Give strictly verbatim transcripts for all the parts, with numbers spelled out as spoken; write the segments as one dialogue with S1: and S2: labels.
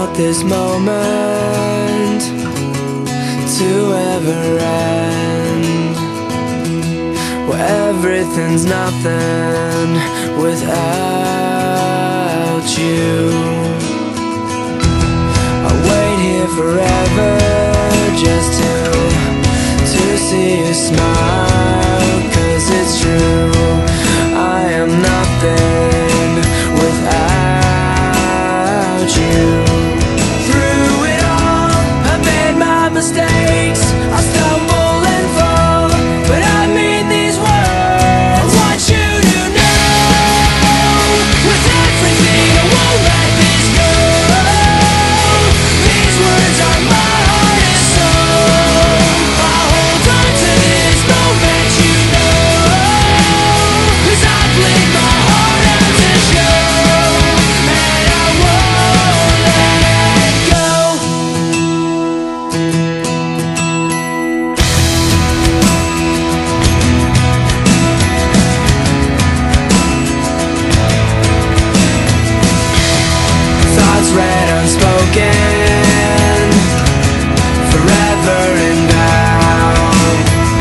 S1: want this moment to ever end, where everything's nothing without you. I'll wait here forever just to to see you smile, 'cause it's true, I am nothing without you. Through it all, I made my mistakes, I stumble and fall, but I mean these words. I want you to know, with everything I won't let this go. These words are my heart and soul. I'll hold on to this moment, you know, 'cause I bleed my heart out to show, and I won't let go. Thoughts read unspoken, forever inbound.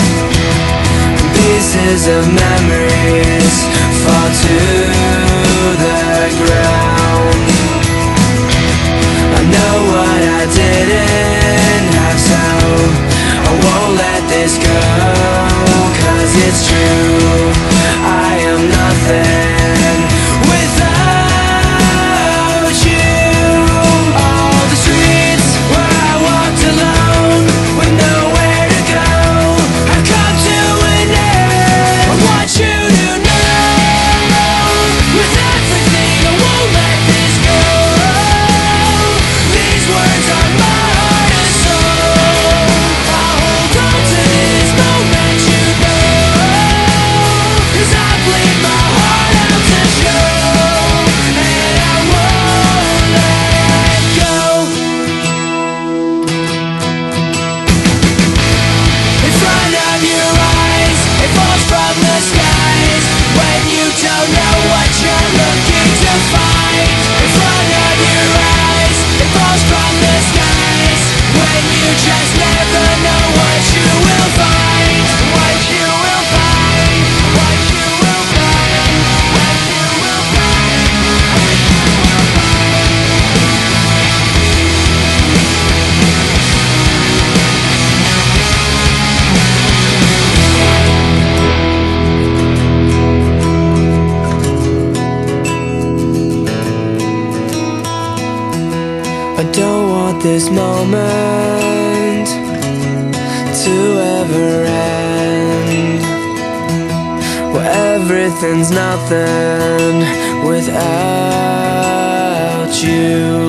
S1: Pieces of memories fall to the ground. I know what I didn't have, so I won't let this go, 'cause it's true, I am nothing without you. All the streets where I walked alone with nowhere to go have come to an end. I want you to know, with everything I won't let this go. These words are my heart and soul. I'll hold on to this moment, you know, 'cause I bleed my heart out to show, and I won't let go. In front of your eyes, it falls from the skies when you don't know what you're looking to find. In front of your eyes, it falls from the skies when you just never know what you will find. What you will find, what you will find, what you will find, what you will find. I don't want this moment to ever end, where everything's nothing without you.